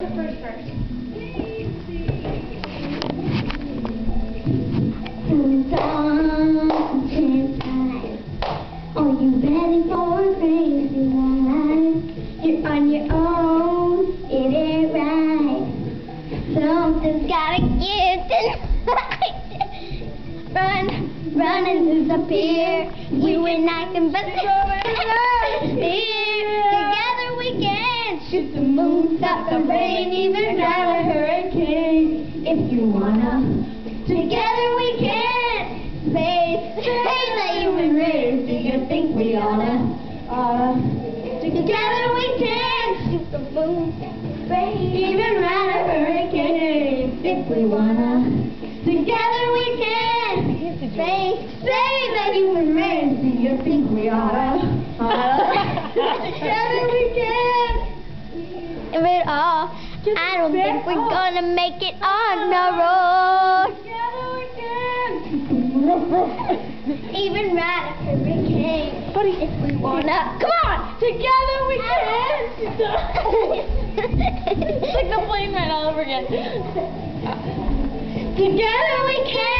First. Are you ready for a crazy life? You're on your own, it ain't right. Something's gotta give tonight. Run and disappear. You and I can but here. Together we can shoot the moon, stop the rain, even drive a hurricane. If you wanna, together we can. Say that human race. Do you think we oughta? Together we can shoot the moon, rain, even ride a hurricane. If we wanna, together we can. Say that human race. Do you think we oughta? Together we can. Give it all. I don't think we're gonna make it on the road. Together we can. Even ride a hurricane. Buddy, if we wanna. Come on! Together we can! It's like the plane ride all over again. Together we can!